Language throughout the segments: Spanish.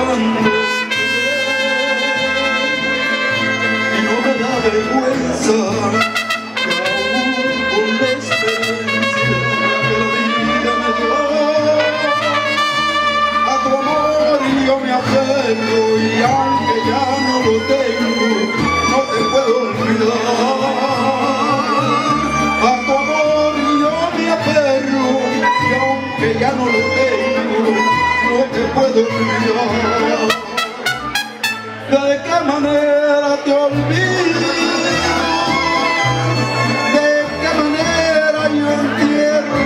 llorando y no me da vergüenza que aún con la experiencia que la vida me dio a tu amor yo me aferro y aunque ya no lo tengo no te puedo olvidar. A tu amor yo me aferro y aunque ya no lo tengo no te puedo olvidar. ¿De qué manera te olvido? ¿De qué manera yo entierro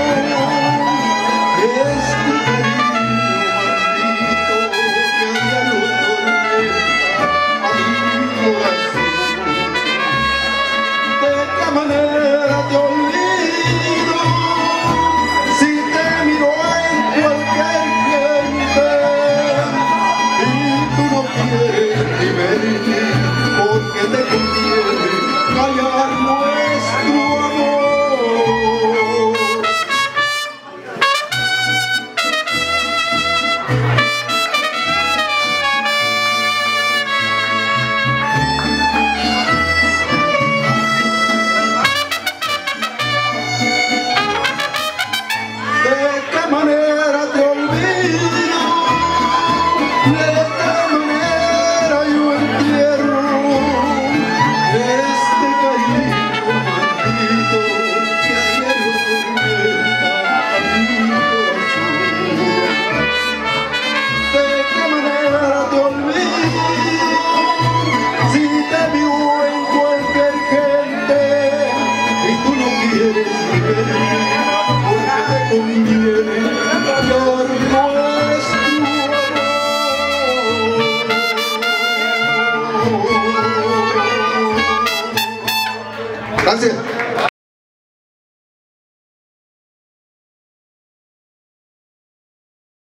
este cariño maldito que a diario tormenta a mi corazón? ¿De qué manera te olvido si te miro en cualquier gente y tú no quieres ni verme porque te conviene callar nuestro amor? ¿De qué manera te olvido? ¿De qué manera yo entierro este cariño maldito que a diario tormenta a mi corazón? ¿De qué manera te olvido si te vio en cualquier gente y tú no quieres ni verme porque te conviene callar nuestro amor? Gracias.